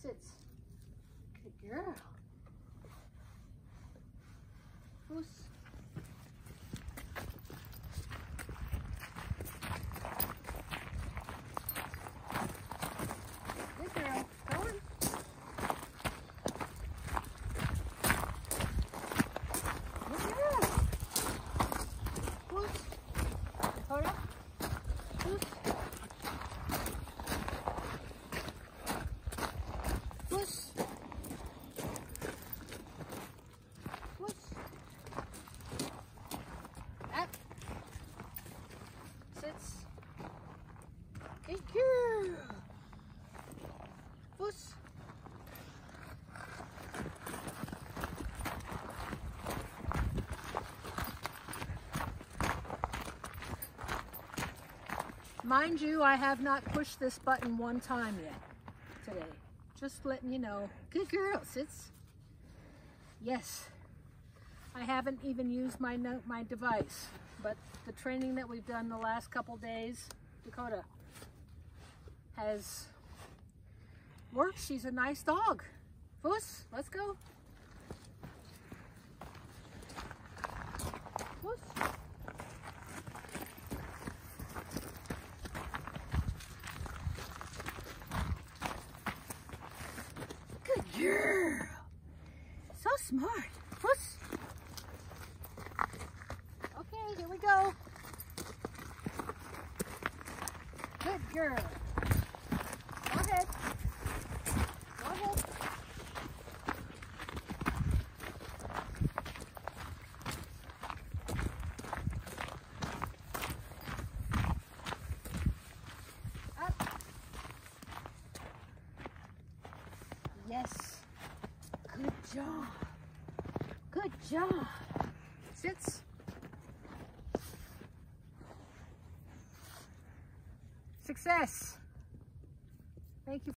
Sits. Good girl. Puss. Good girl. Go on. Good girl. Puss. Dakota. Puss. Puss. Puss. Up. Sits. Good girl. Puss. Mind you, I have not pushed this button one time yet today. Just letting you know. Good girl, Sits. Yes, I haven't even used my device, but the training that we've done the last couple days, Dakota, has worked. She's a nice dog. Puss, let's go. Puss. Good girl. So smart. Puss. Okay, here we go. Good girl. Go ahead. Go ahead. Up. Yes. Good job. Good job. Sits. Success. Thank you.